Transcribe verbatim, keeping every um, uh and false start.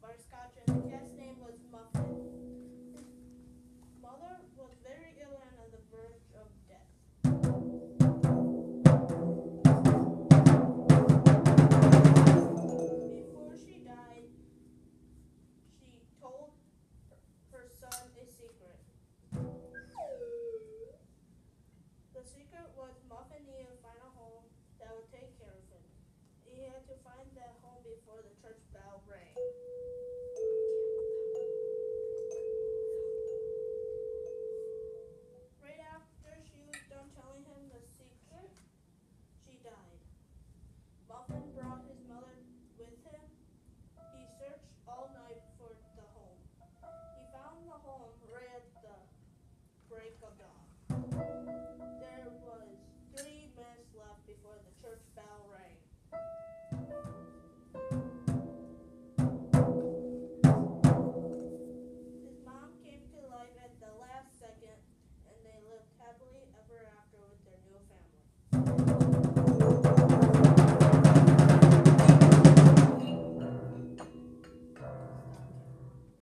butterscotch, and the cat's name was Muffin. His mother was very ill and on the verge of death. Before she died, she told her son a secret. The secret was Muffin needed to find a home that would take care of him. He had to find that home before the church bell rang. Right after she was done telling him the secret, she died. Muffin brought his mother with him. He searched all night for the home. He found the home right at the break of dawn.